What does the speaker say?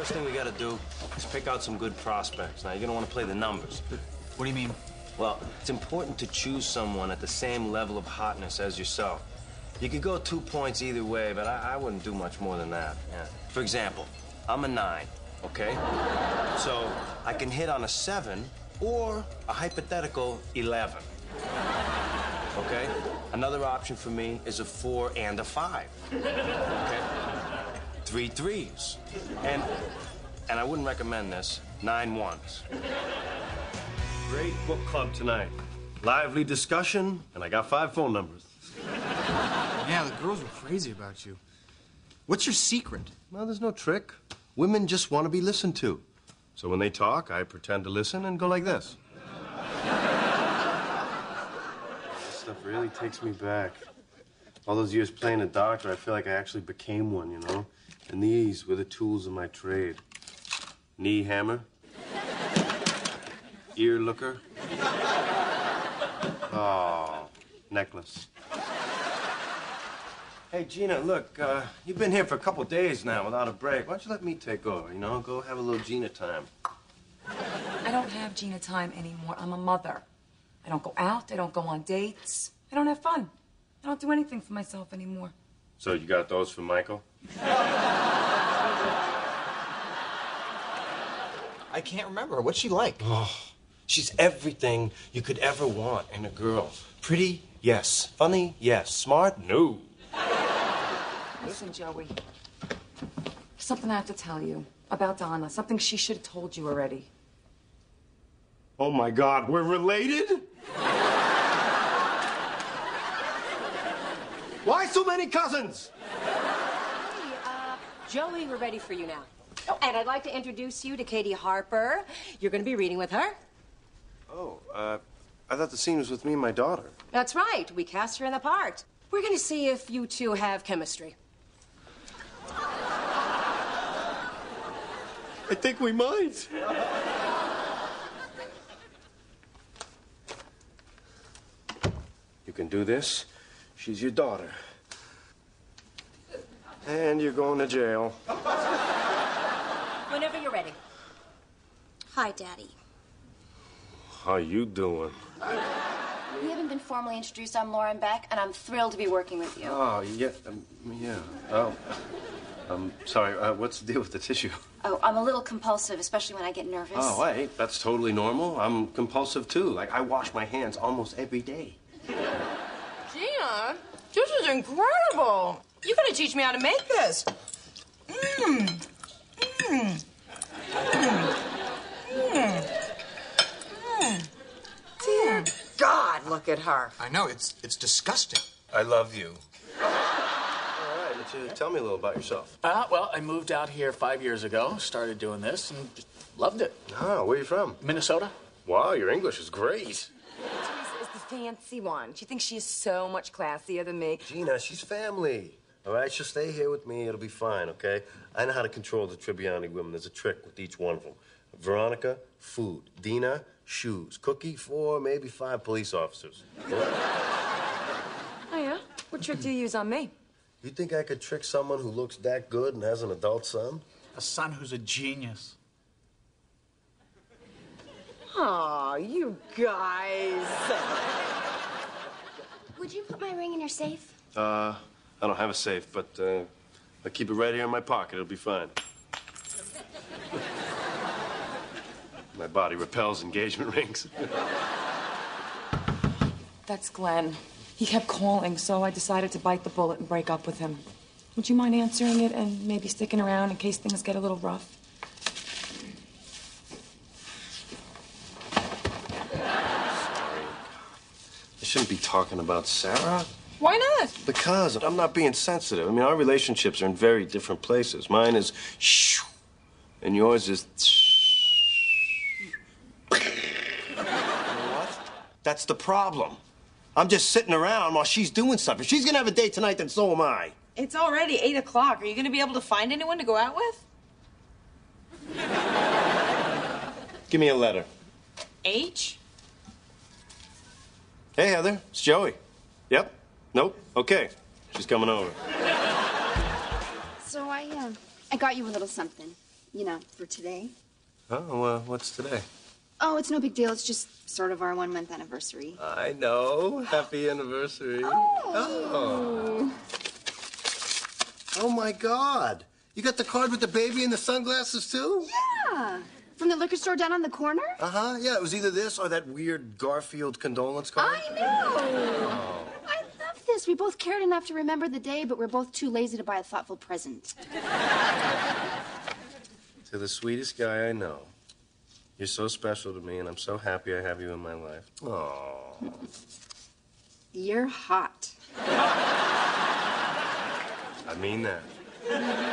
First thing we gotta do is pick out some good prospects. Now, you're gonna wanna play the numbers. What do you mean? Well, it's important to choose someone at the same level of hotness as yourself. You could go 2 points either way, but I wouldn't do much more than that. Yeah. For example, I'm a 9, okay? So I can hit on a 7 or a hypothetical 11. Okay? Another option for me is a 4 and a 5. Okay? 3 threes. And I wouldn't recommend this, 9 ones. Great book club tonight. Lively discussion, and I got 5 phone numbers. Yeah, the girls were crazy about you. What's your secret? Well, there's no trick. Women just want to be listened to. So when they talk, I pretend to listen and go like this. This stuff really takes me back. All those years playing a doctor, I feel like I actually became one, you know? And these were the tools of my trade. Knee hammer. Ear looker. Oh, necklace. Hey, Gina, look, you've been here for a couple days now without a break. Why don't you let me take over, you know? Go have a little Gina time. I don't have Gina time anymore. I'm a mother. I don't go out. I don't go on dates. I don't have fun. I don't do anything for myself anymore. So you got those for Michael? I can't remember. What's she like? Oh, she's everything you could ever want in a girl. Pretty? Yes. Funny? Yes. Smart? No. Listen, Joey. Something I have to tell you about Donna. Something she should have told you already. Oh, my God. We're related? Why so many cousins? Hey, Joey, we're ready for you now. Oh, and I'd like to introduce you to Katie Harper. You're going to be reading with her. Oh, I thought the scene was with me and my daughter. That's right. We cast her in the part. We're going to see if you two have chemistry. I think we might. You can do this. She's your daughter. And you're going to jail. Whenever you're ready. Hi, Daddy. How you doing? We haven't been formally introduced. I'm Lauren Beck, and I'm thrilled to be working with you. Oh, yeah, yeah. Oh, I'm sorry. What's the deal with the tissue? Oh, I'm a little compulsive, especially when I get nervous. Oh, wait, that's totally normal. I'm compulsive, too. Like, I wash my hands almost every day. Gina, this is incredible. You gotta teach me how to make this. Dear God, look at her. I know, it's disgusting. I love you. All right, tell me a little about yourself. Well, I moved out here 5 years ago, started doing this, and just loved it. Oh, where are you from? Minnesota. Wow, your English is great. Teresa is the fancy one. She thinks she is so much classier than me. Gina, she's family. All right, she'll stay here with me. It'll be fine, okay? I know how to control the Tribbiani women. There's a trick with each one of them. Veronica, food. Dina, shoes. Cookie, 4, maybe 5 police officers. Oh, yeah? What trick do you use on me? You think I could trick someone who looks that good and has an adult son? A son who's a genius. Aw, you guys. Would you put my ring in your safe? I don't have a safe, but I keep it right here in my pocket. It'll be fine. My body repels engagement rings. That's Glenn. He kept calling, so I decided to bite the bullet and break up with him. Would you mind answering it and maybe sticking around in case things get a little rough? I shouldn't be talking about Sarah. Why not? Because I'm not being sensitive. I mean, our relationships are in very different places. Mine is shoo, and yours is You know what? That's the problem. I'm just sitting around while she's doing stuff. If she's gonna have a date tonight, then so am I. It's already 8 o'clock. Are you gonna be able to find anyone to go out with? Give me a letter. H? Hey, Heather, it's Joey. Yep. Nope. Okay. She's coming over. So I got you a little something. you know, for today. Oh, well, what's today? Oh, it's no big deal. It's just sort of our 1-month anniversary. I know. Happy anniversary. Oh. Oh, my God. You got the card with the baby and the sunglasses, too? Yeah. From the liquor store down on the corner? Uh-huh. Yeah, it was either this or that weird Garfield condolence card. I know. I love this. We both cared enough to remember the day, but we're both too lazy to buy a thoughtful present. To the sweetest guy I know. You're so special to me, and I'm so happy I have you in my life. Oh. You're hot. I mean that.